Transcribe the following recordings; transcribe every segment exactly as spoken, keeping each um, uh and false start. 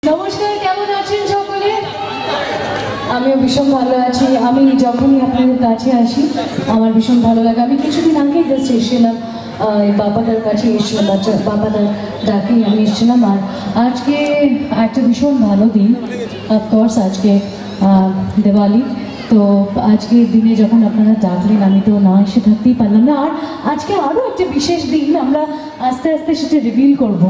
নমস্কার, কেমন আছেন সকলে? আমিও ভীষণ ভালো আছি। আমি যখনই আপনাদের কাছে আসি আমার ভীষণ ভালো লাগে। আমি কিছুদিন আগে জাস্ট এসেছিলাম, বাবাদার কাছে এসেছিলাম, বাচ্চা বাবাদার ডাকেই আমি এসেছিলাম। আর আজকে একটা ভীষণ ভালো দিন, অফকোর্স আজকে দিওয়ালি। তো আজকের দিনে যখন আপনারা ডাকলেন আমি তো না এসে থাকতেই পারলাম না। আর আজকে আরও একটা বিশেষ দিন, আমরা আস্তে আস্তে সেটা রিভিল করবো।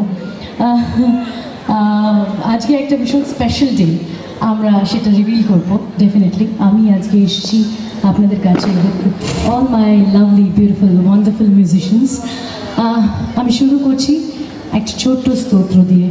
আজকে একটা ভীষণ স্পেশাল ডে, আমরা সেটা রিভিল করবো ডেফিনেটলি। আমি আজকে এসেছি আপনাদের কাছে all my lovely beautiful wonderful musicians. আমি শুরু করছি একটা ছোট্ট স্তোত্র দিয়ে।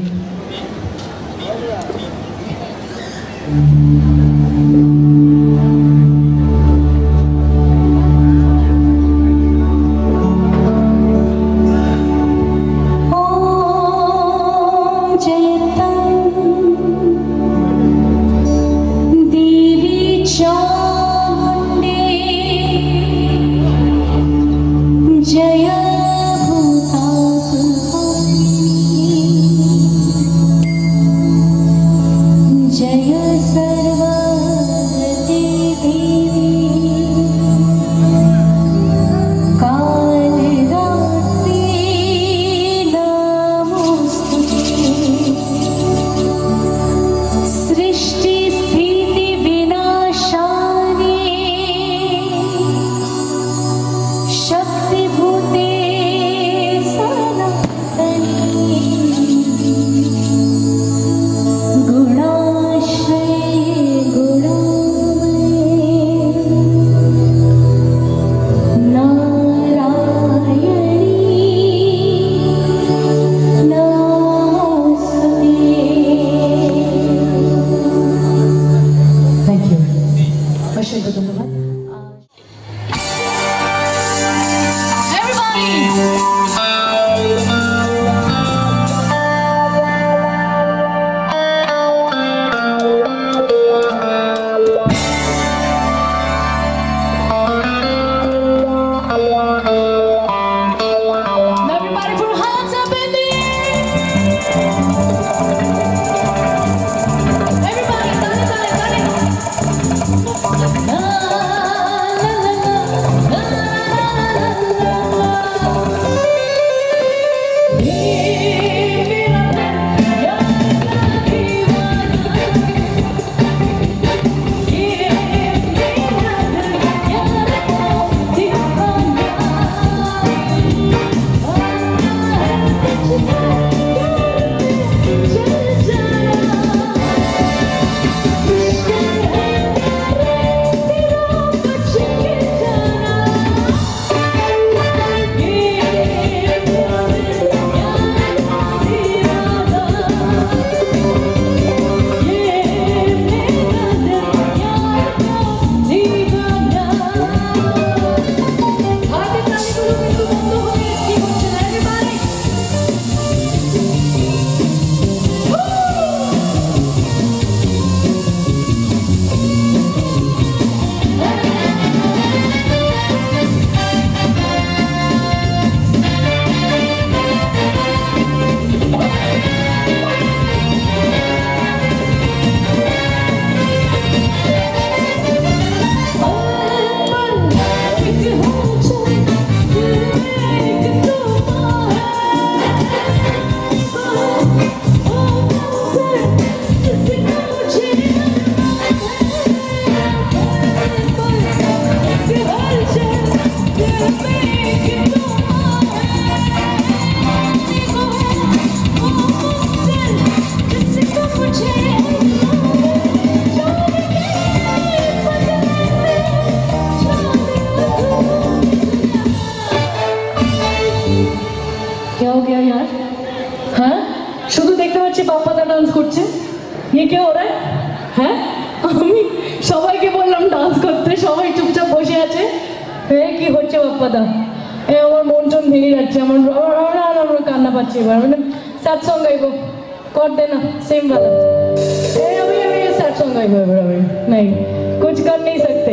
क्या हो गया यार? हाँ, शुद्ध देखते बच्चे पापा का डांस करते, ये क्या हो रहा है? हैं? अम्मी, सबाई के बोल रहा डांस करते, सबाई चुपचाप बसे आचे, हे की होचे पापा दा, ए हमार मोंचन भेगे जाच्छे, हमार हमार हमार हमार कान्ना पाच्छे बार, मैंने सैड सॉन्ग गाइबो, कर देना, सेम वाला, ए अभी अभी ये सैड सॉन्ग गाइबो अभी अभी, नहीं, कुछ कर नहीं सकते,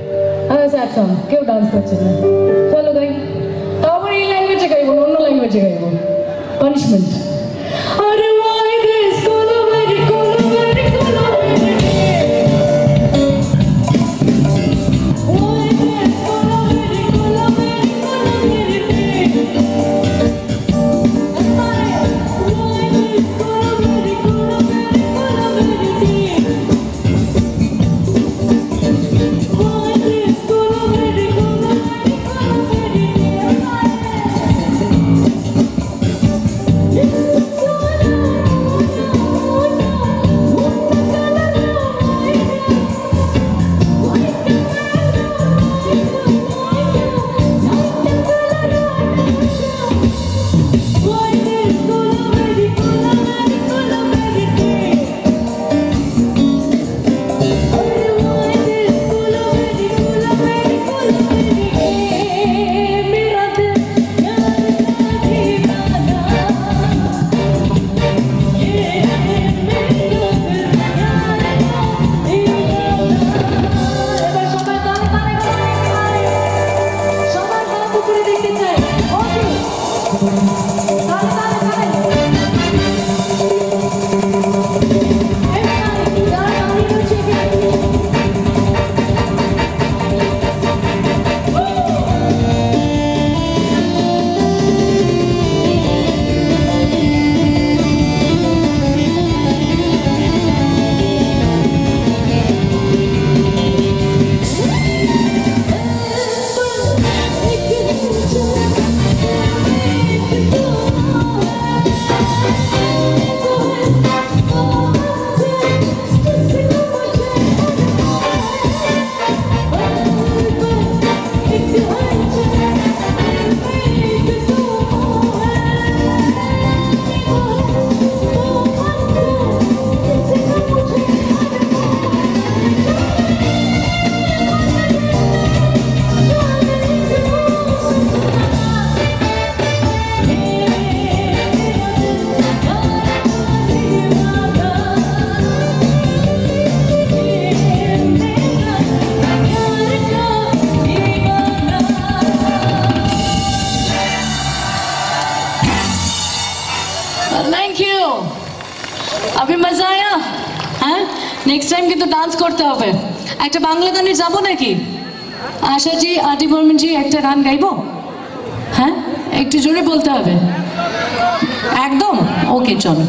हाँ सैड सॉन्ग, क्यों डांस करते हैं? चलो गाइ, तो अब ये लैंग्वेज है गाइबो, नॉन लैंग्वेज है गाइबो, punishment. मजा आया হ্যাঁ নেক্সট টাইম কিন্তু ডান্স করতে হবে একটা বাংলা গানে যাব নাকি আশা জি আদি বর্মন জি একটা গান গাইবো হ্যাঁ একটু জোরে বলতে হবে একদম ওকে চলো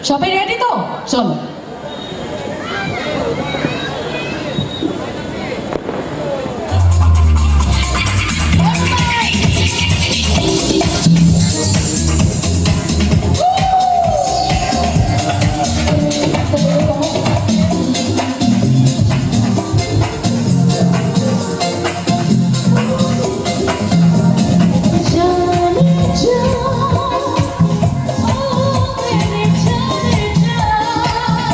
সবাই রেডি তো? চলো। Oh,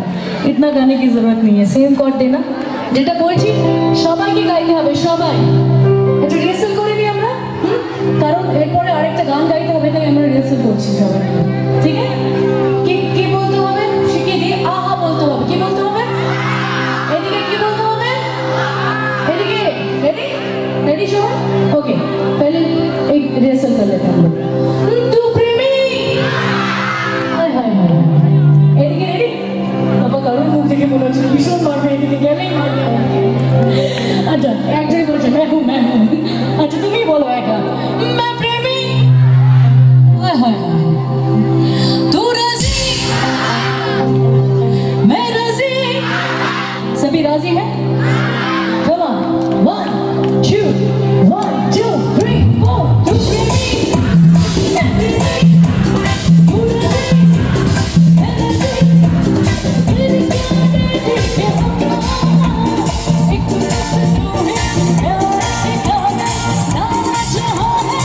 इतना गाने की जरूरत नहीं है, सेम कॉर्ड देना। যেটা বলছি সবাইকে গাইতে হবে, সবাই একটু রিহার্সাল করে নিই আমরা, কারণ এরপরে আরেকটা গান গাইতে হবে, তাই আমরা রিহার্সাল করছি সবাই, ঠিক আছে? কি কি বলতে হবে শিখিয়ে দিই। আহা বলতে হবে। কি বলতে হবে? এদিকে কি বলতে হবে? এদিকে। রেডি রেডি সবাই? ओके पहले एक रिहर्सल कर लेते हैं हम लोग। तू प्रेमी हाय हाय हाय এদিকে রেডি বাবা, কারণ মুখ থেকে মনে হচ্ছে ভীষণ মারবে, এদিকে গেলেই মারবে। আচ্ছা একটাই বলছে मैं हूं मैं हूं। अच्छा তুমি বলো একা, मैं प्रेमी हाय हाय हाय तू राजी मैं राजी, सभी राजी हैं? Come on one two one two three four तू प्रेमी मैं प्रेमी तू राजी मैं राजी, तेरी क्या तेरी क्या एक दूसरे से तू है मेरा गाना ना चाहो है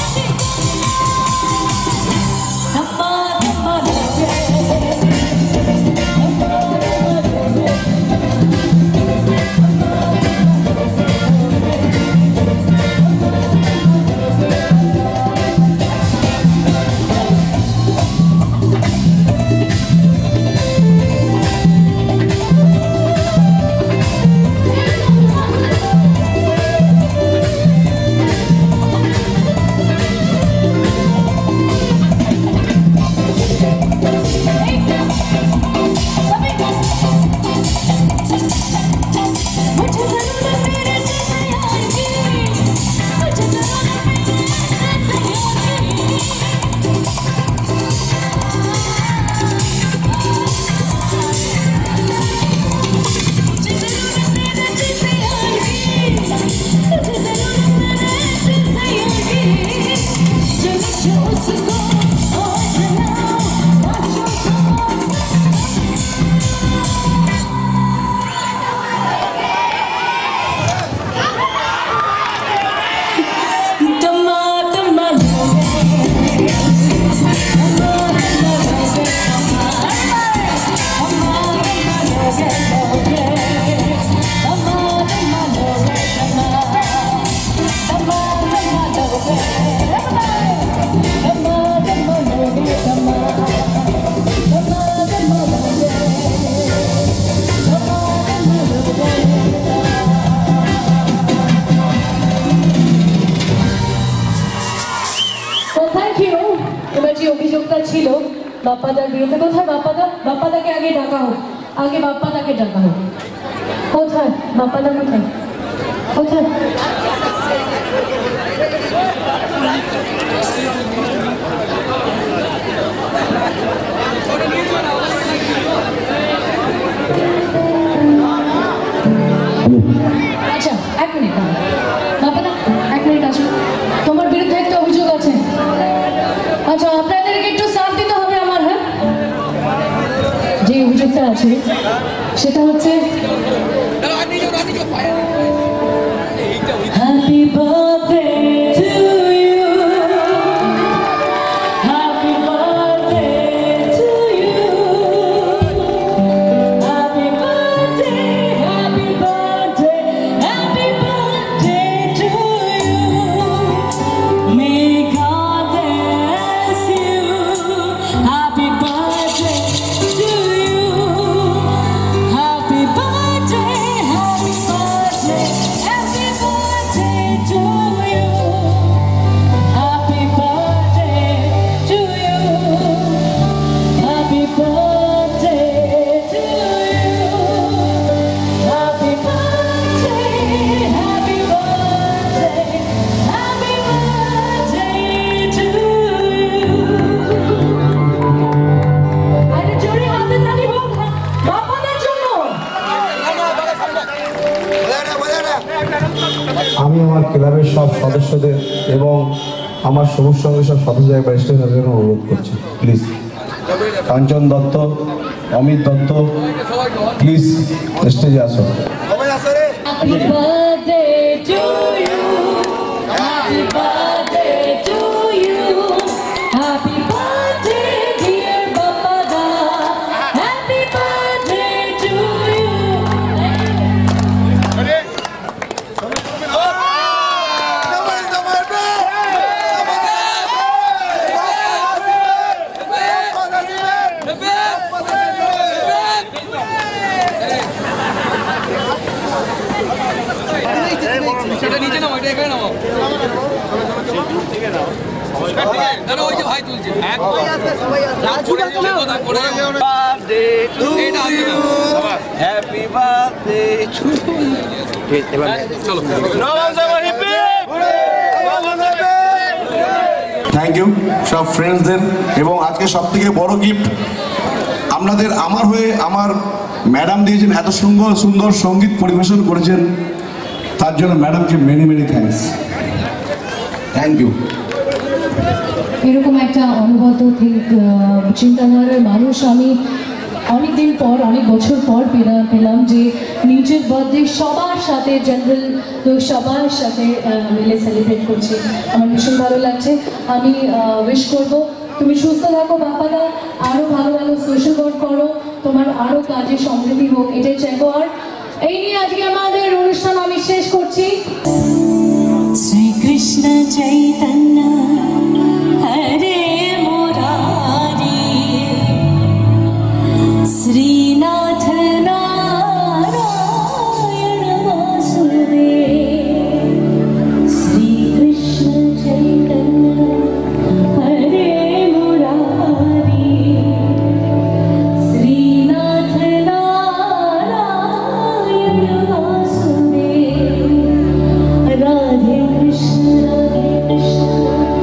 धम्मा धम्मा लगे অভিযোগটা ছিল বাপ্পাদার বিরুদ্ধে। কোথায় বাপ্পাদা? বাপ্পাদাকে আগে ডাকা হোক, আগে বাপ্পাদাকে ডাকা হোক। কোথায় বাপ্পাদা? কোথায় কোথায়? আচ্ছা এক মিনিট বাপ্পাদা, এক মিনিট আসো, তোমার বিরুদ্ধে একটা অভিযোগ আছে। আচ্ছা আপনাদেরকে একটু সাথ দিতে হবে আমার। হ্যাঁ, যে অভিযোগটা আছে সেটা হচ্ছে happy birthday to you, happy birthday to you, happy birthday happy birthday happy birthday to you, may God bless you, happy birthday to you, happy birthday happy birthday happy birthday to you, happy birthday to you, happy birthday to you, happy birthday happy birthday happy birthday to you। আরে জোরে হাতে তালি হোক বাপ্পাদার জন্য। আমি আমার ক্লাবের সব সদস্যদের এবং আমার সবুজ সঙ্গে সব সদস্যদের একবার স্টেজের জন্য অনুরোধ করছি, প্লিজ। কাঞ্চন দত্ত, অমিত দত্ত, প্লিজ স্টেজে আসো। Happy birthday to you, happy birthday to you, happy birthday dear Bappada, happy birthday সেটা নিচে নাও, এটা এখানে নাও। দাঁড়াও, ওই যে ভাই তুলছে। হ্যাপি বার্থডে টু চলো থ্যাংক ইউ সব ফ্রেন্ডসদের। এবং আজকে সব থেকে বড় গিফট আপনাদের আমার হয়ে আমার ম্যাডাম দিয়েছেন, এত সুন্দর সুন্দর সঙ্গীত পরিবেশন করেছেন, তার জন্য ম্যাডামকে many many thanks. Thank you. এরকম একটা অনুগত চিন্তাধারার মানুষ আমি অনেকদিন পর, অনেক বছর পর পেলাম পেলাম যে নিজের বার্থডে সবার সাথে, জেনারেল লোক সবার সাথে মিলে সেলিব্রেট করছি। আমার ভীষণ ভালো লাগছে। আমি উইশ করবো তুমি সুস্থ থাকো বাপ্পাদা, আরও ভালো ভালো সোশ্যাল ওয়ার্ক করো, তোমার আরও কাজে সমৃদ্ধি হোক, এটাই চাইবো। আর এই নিয়ে আজকে আমাদের অনুষ্ঠান আমি শেষ করছি। শ্রীকৃষ্ণ চৈতন্য হরে মুরারি, শ্রীনাথ নারায়ণ বাসুদেব, শ্রীকৃষ্ণ চৈতন্য হরে Murari, Srinath Narayan Basudeb, Radhe Krishna Radhe Krishna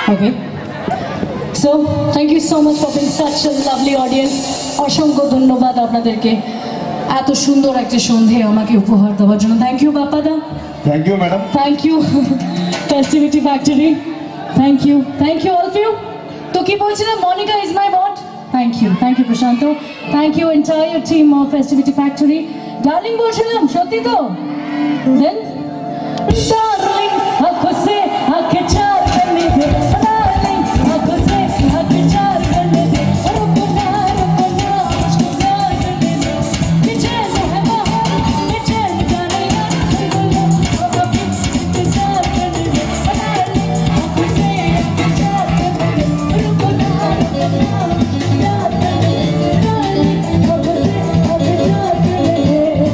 Okay. So, thank you so much for being such a lovely audience. অসংখ্য ধন্যবাদ আপনাদেরকে এত সুন্দর একটা সন্ধে আমাকে উপহার দেওয়ার জন্য। থ্যাংক ইউ বাপ্পাদা। Thank you madam. Thank you Festivity Factory. Thank you. Thank you all of you. তো কি বলছিলাম, Monica is my what? Thank you. Thank you Prashant. Thank you entire team of Festivity Factory. Darling বলছিলাম, সত্যি তো? Then darling आंखों से आंखें चार करने दे, darling आंखों से आंखें चार करने दे, रुको ना रुको ना मुझको प्यार करने दे, बेचैन है बाहर बेचैन जाने यार बोलो अब अभी इंतजार करने दे, darling आंखों से आंखें चार करने दे, रुको ना रुको ना प्यार करने दे, darling आंखों से आंखें चार करने दे।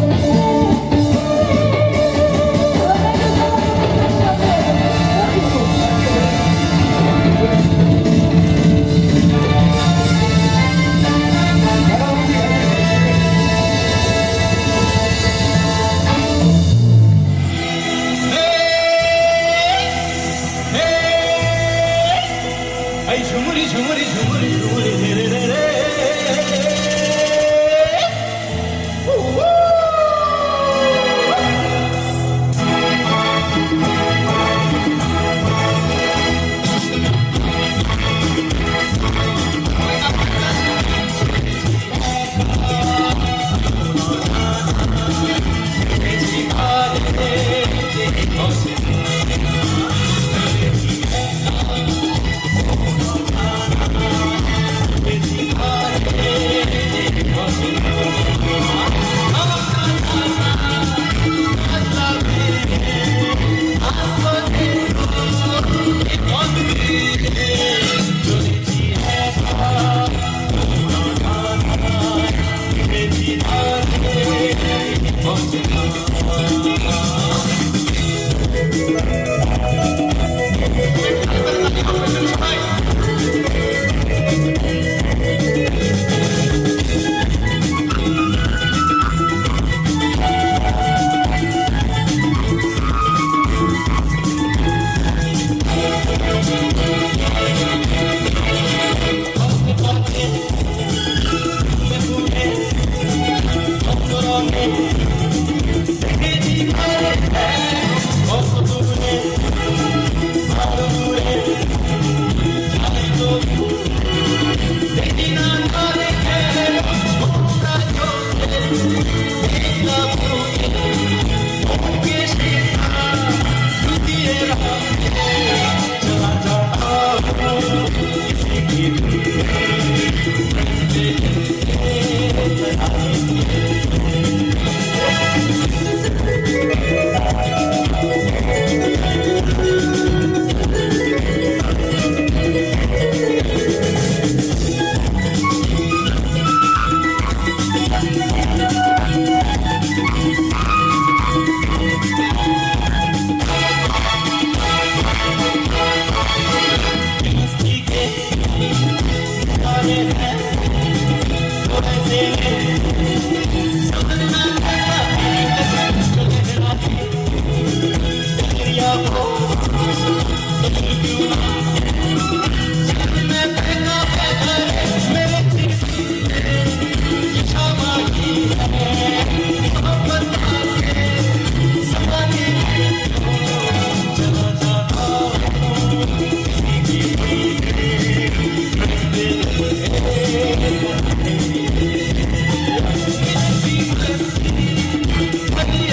ঝুমুরি ঝুমুরি ঝুমুরি ঝুমুরি রে রে রে রে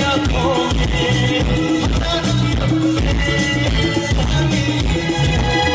Oh,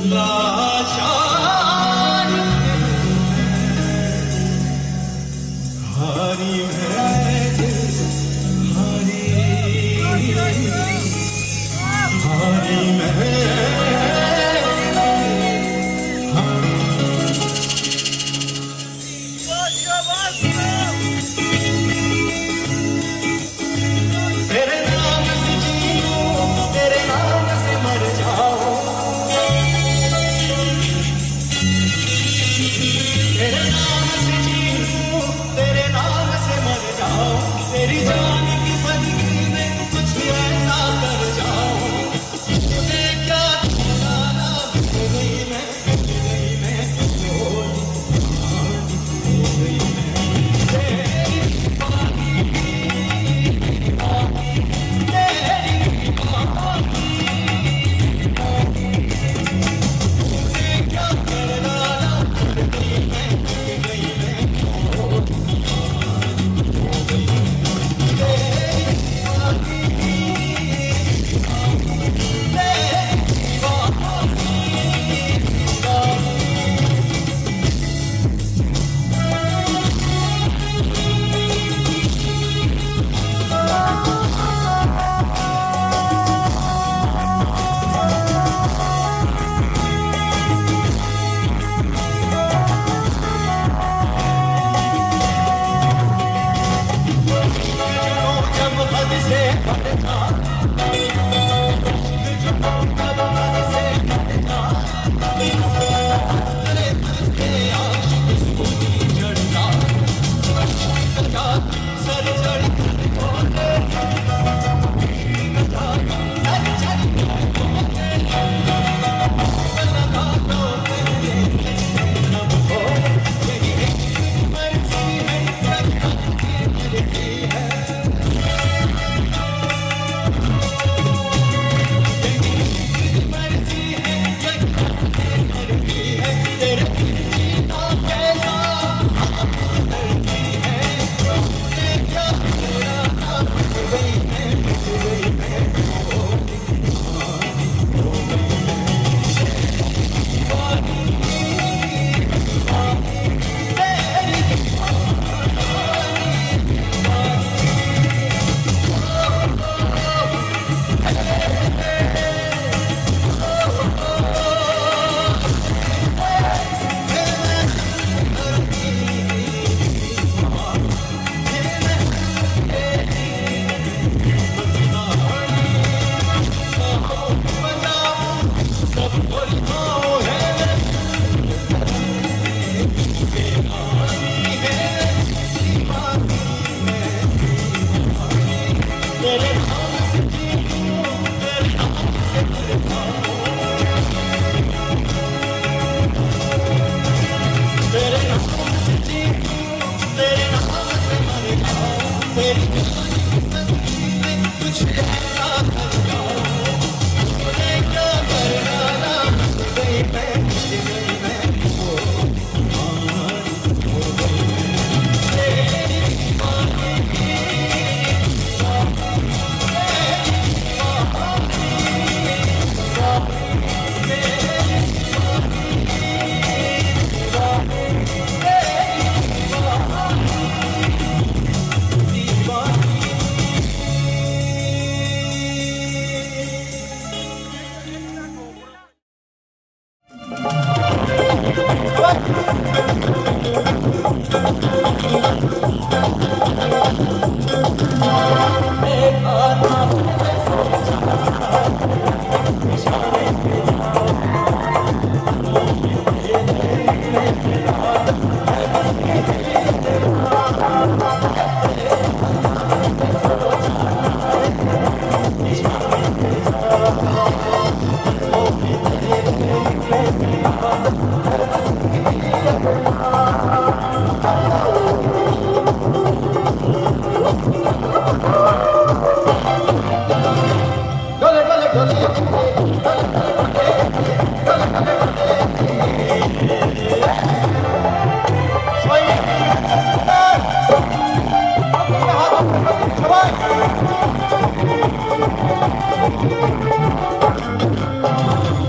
मिट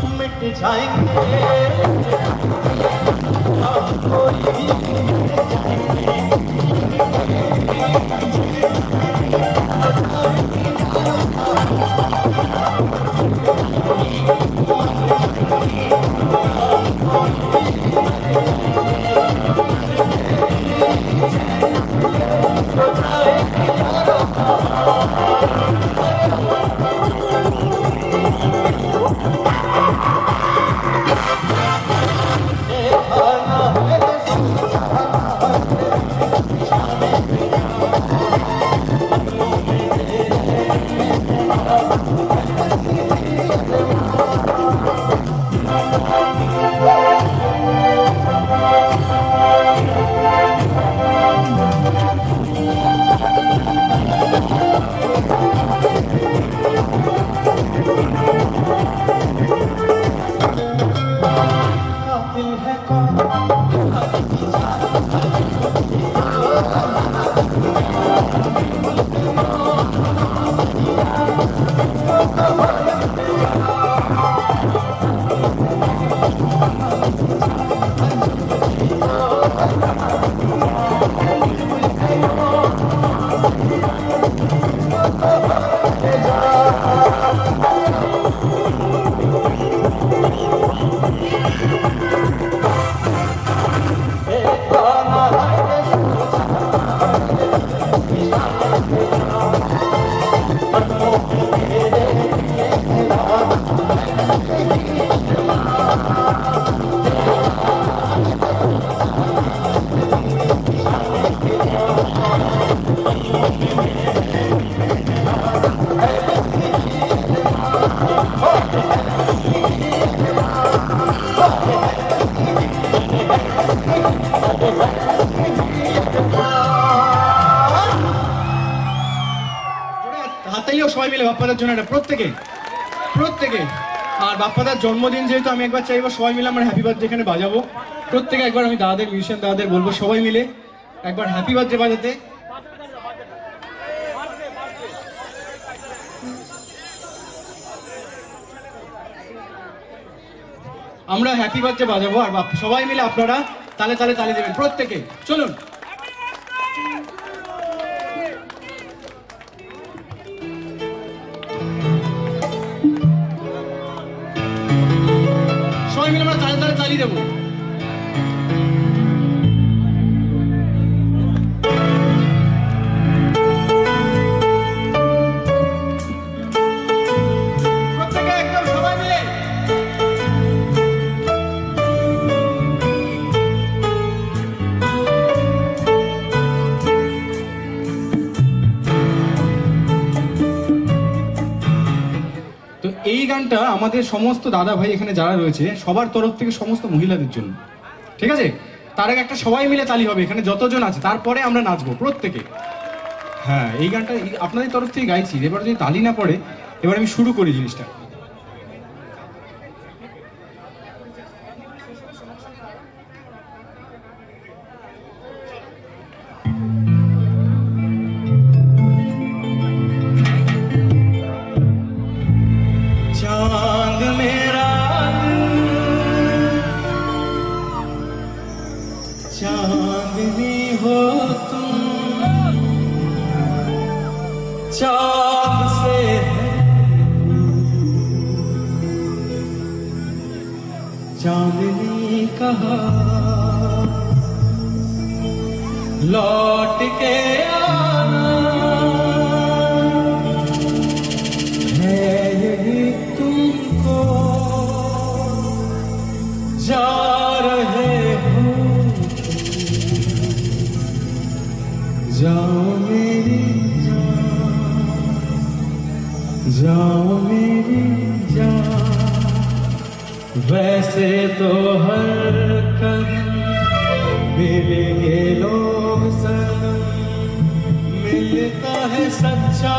সবাই মিলে বাপ্পাদার জন্য এটা প্রত্যেকে প্রত্যেকে আর বাপ্পাদার জন্মদিন যেহেতু আমি একবার চাইবো সবাই মিলে আমরা হ্যাপি বার্থডে এখানে বাজাবো প্রত্যেকে একবার আমি দাদাদের মিউজিশিয়ান দাদাদের বলবো সবাই মিলে একবার হ্যাপি বার্থডে বাজাতে আমরা হ্যাপি বার্থডে বাজাবো আর সবাই মিলে আপনারা তালে তালে তালি দেবেন প্রত্যেকে চলুন সবাই মিলে আমরা তালে তালে তালি দেবো প্রত্যেকে একদম সবাই মিলে তো এই গানটা আমাদের সমস্ত দাদা ভাই এখানে যারা রয়েছে সবার তরফ থেকে সমস্ত মহিলাদের জন্য ঠিক আছে তার আগে একটা সবাই মিলে তালি হবে এখানে যতজন আছে তারপরে আমরা নাচবো প্রত্যেকে হ্যাঁ এই গানটা আপনাদের তরফ থেকে গাইছি এবার যদি তালি না পড়ে এবার আমি শুরু করি জিনিসটা चांद मेरा चांदनी हो तुम चांद से चांदनी कहा लौट के आना है यही तुमको जा रहे हो जाओ मेरी जान जाओ मेरी जान वैसे तो हर कदम मिलेंगे लोग सनम मिलता है सच्चा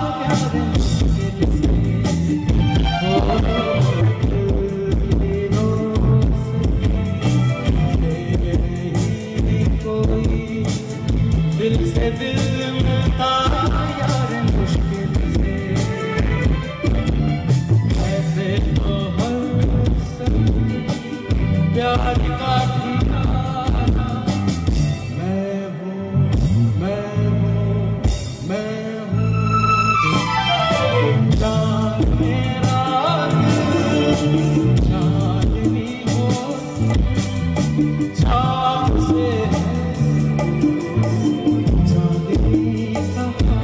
दिल से दिल मिलता यार मुश्किल से ऐसे तो हर प्यार का ठिकाना मैं हूँ, मैं हूँ, मैं हूँ। चांद मेरा चांदनी हो, चाँद से चांदनी कहा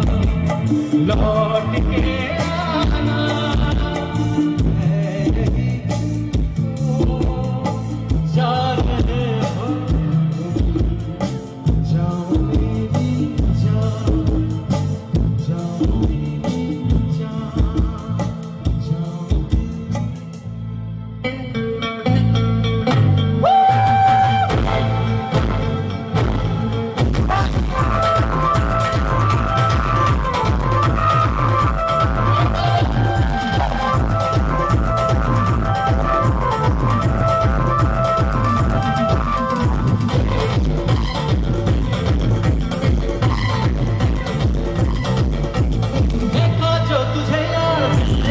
लौट के आना है यही जा रहे हो जाओ मेरी जान जाओ मेरी जान जाओ देखा जो तुझे यार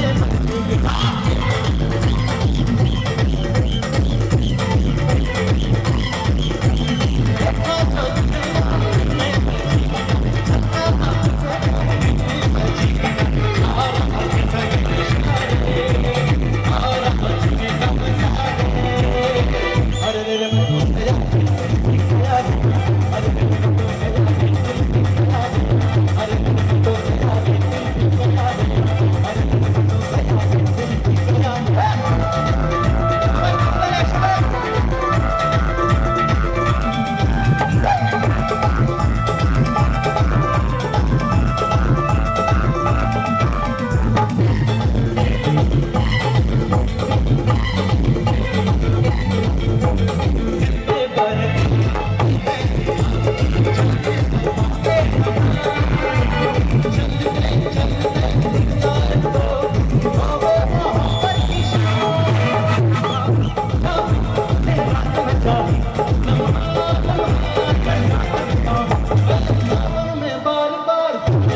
मैं बार बार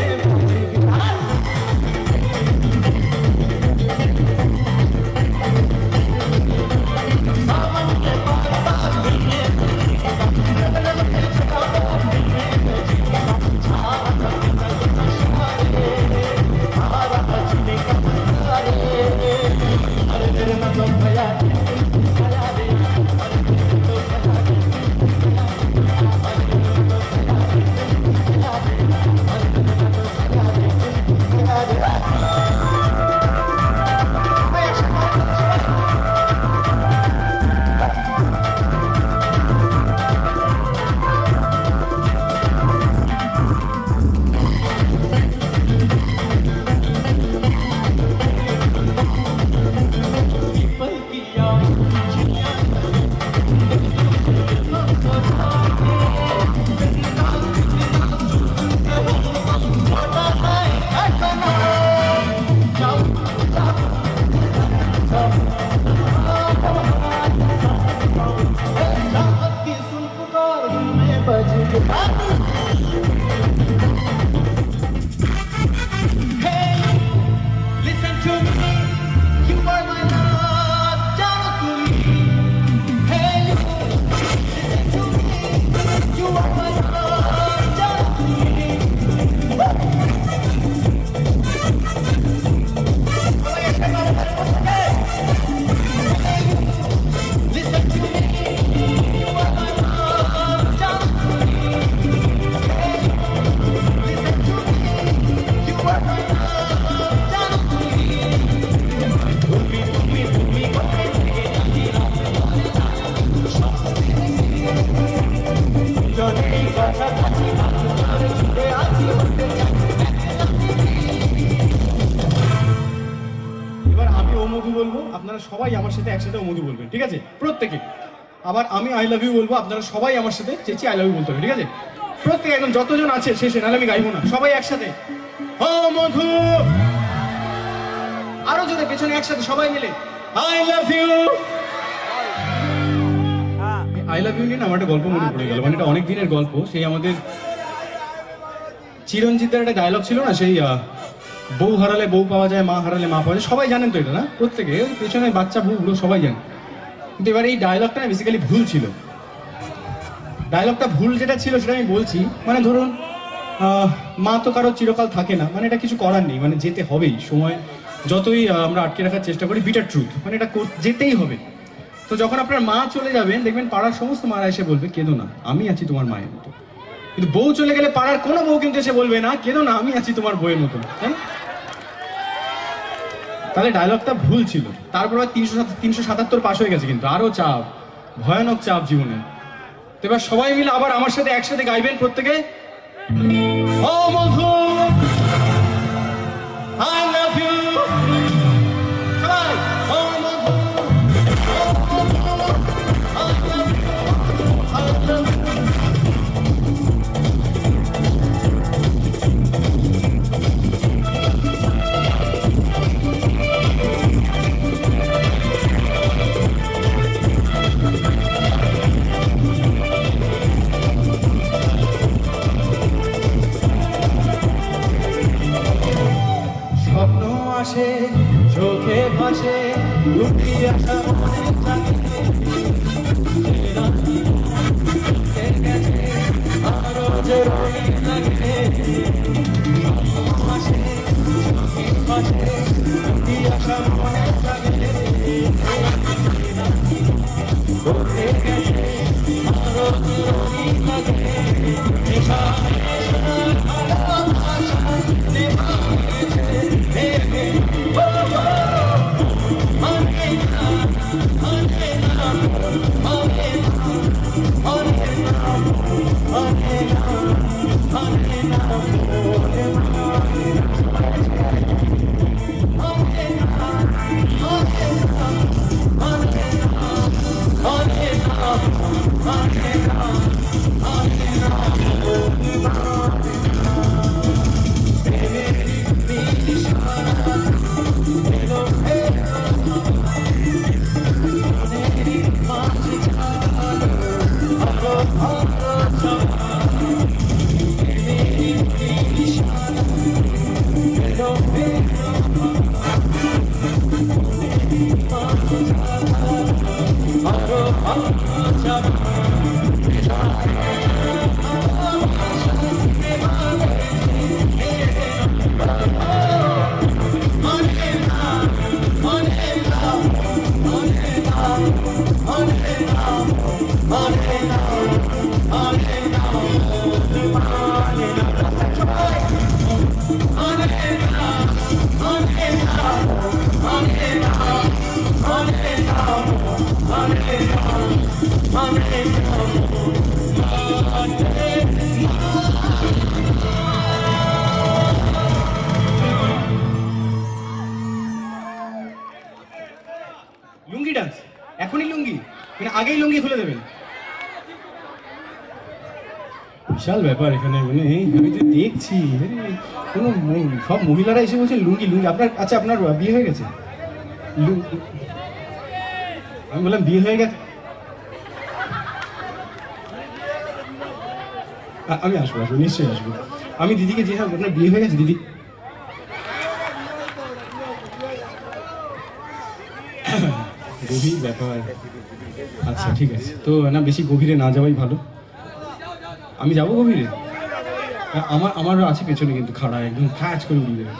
Listen to me, you are my love, जानो तुम Hey, listen to me, you are my love, जानो Listen to me, you are my love, जानो এবার আমি ও মধু বলবো, আপনারা সবাই আমার সাথে একসাথে ও মধু বলবেন, ঠিক আছে? প্রত্যেকে। আবার আমি আই লাভ ইউ বলবো, আপনারা সবাই আমার সাথে চেঁচিয়ে আই লাভ ইউ বলতে হবে, ঠিক আছে? প্রত্যেকে একদম যতজন আছে শেষে, নাহলে আমি গাইবো না। সবাই একসাথে ও মধু, আরো জোরে পেছনে একসাথে সবাই মিলে I love you. I love you নিয়ে না আমার একটা গল্প মনে পড়ে গেল, মানে এটা অনেক দিনের গল্প। সেই আমাদের চিরঞ্জিতের একটা ডায়লগ ছিল না, সেই বউ হারালে বউ পাওয়া যায়, মা হারালে মা পাওয়া যায়। সবাই জানেন তো এটা, না? প্রত্যেকে পেছনে বাচ্চা বুড়ো সবাই জানে। কিন্তু এবার এই ডায়লগটা না বেসিক্যালি ভুল ছিল। ডায়লগটা ভুল যেটা ছিল সেটা আমি বলছি, মানে ধরুন আহ, মা তো কারো চিরকাল থাকে না, মানে এটা কিছু করার নেই, মানে যেতে হবেই, সময় যতই আহ, আমরা আটকে রাখার চেষ্টা করি, বিটার ট্রুথ, মানে এটা কর- যেতেই হবে। তো যখন আপনার মা চলে যাবেন দেখবেন পাড়ার সমস্ত মারা এসে বলবে কেঁদো না, আমি আছি তোমার মায়ের মতো। কিন্তু বউ চলে গেলে পাড়ার কোনো বউ কিন্তু এসে বলবে না কেঁদো না, আমি আছি তোমার বউয়ের মতো। হ্যাঁ, তাহলে ডায়লগটা ভুল ছিল। তারপর তিনশো তিনশো সাতাত্তর পাস হয়ে গেছে, কিন্তু আরো চাপ, ভয়ানক চাপ জীবনে। তো এবার সবাই মিলে আবার আমার সাথে একসাথে গাইবেন প্রত্যেকে। ও বন্ধু I love you, সবাই, ও বন্ধু, I love you, I love you. স্বপ্ন আসে চোখে ভাসে, লুকিয়ে আসা মনে জাগে, আরো যে রঙিন লাগে। স্বপ্ন আসে চোখে ভাসে, লুকিয়ে আসা মনে জাগে, চোখে গেছে আরো যে রঙিন লাগে। নেশা নেশা ভালোবাসা নেশা লুঙ্গি ডান্স, এখনই লুঙ্গি, মানে আগেই লুঙ্গি খুলে দেবেন। বিশাল ব্যাপার এখানে, মানে আমি তো দেখছি কোনো সব মহিলারা এসে বলছে লুঙ্গি লুঙ্গি। আপনার আচ্ছা আপনার বিয়ে হয়ে গেছে? আমি বললাম বিয়ে হয়ে গেছে, আমি আসবো আসবো নিশ্চয়ই আসবো। আমি দিদিকে যে আপনার বিয়ে হয়ে গেছে দিদি? গভীর ব্যাপার, আচ্ছা ঠিক আছে, তো না বেশি গভীরে না যাওয়াই ভালো। আমি যাবো গভীরে? আমার আমারও আছে পেছনে কিন্তু খাড়া, একদম খ্যাচ করে উড়িয়ে দেবে।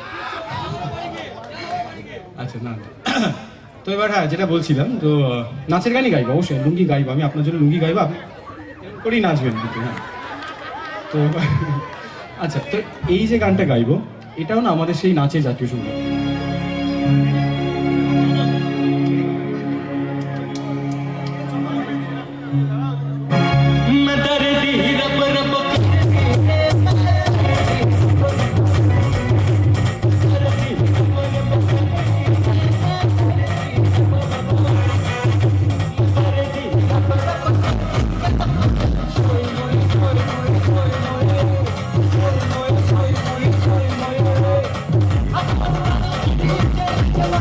আচ্ছা না, তো এবার হ্যাঁ যেটা বলছিলাম, তো নাচের গানই গাইবো, অবশ্যই লুঙ্গি গাইবো, আমি আপনার জন্য লুঙ্গি গাইবো, আপনি করেই নাচবেন কিন্তু। হ্যাঁ, তো আচ্ছা, তো এই যে গানটা গাইবো এটাও না আমাদের সেই নাচের জাতীয় সঙ্গীত। Come on.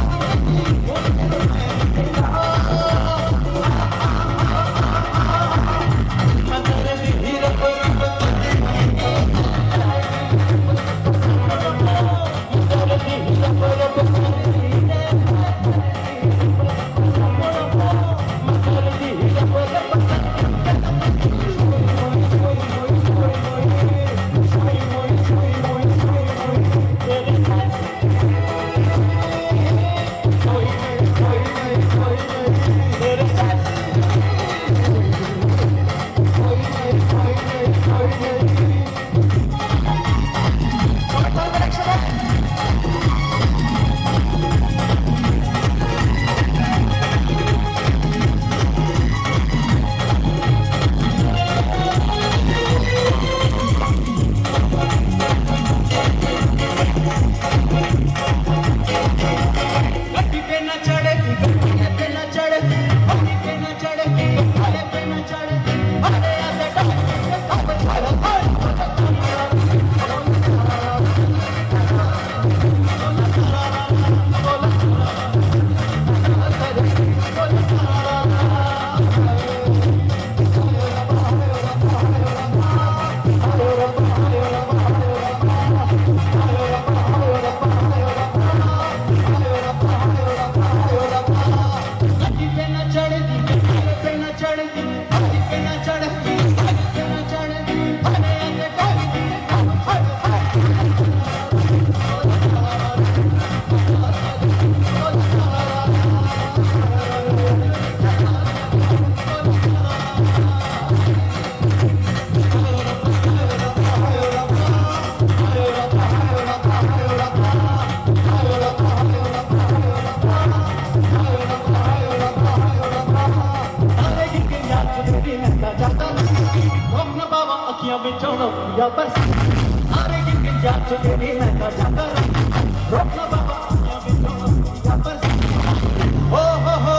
तेरी महका जाता रोकना बाबा अखियां में चौड़ा पिया बरस अरे गिन जा तेरी महका जाता रोकना बाबा अखियां में चौड़ा पिया बरस हो हो हो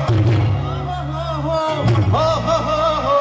हो हो हो हो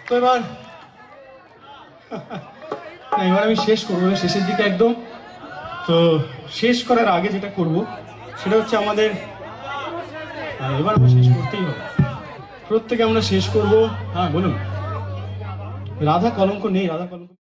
তো এবার না, এবার আমি শেষ করবো শেষের দিকে একদম। তো শেষ করার আগে যেটা করব সেটা হচ্ছে আমাদের হ্যাঁ, এবার আমরা শেষ করতেই হবে, প্রত্যেকে আমরা শেষ করব। হ্যাঁ বলুন। রাধা কলঙ্ক নেই, রাধা কলঙ্ক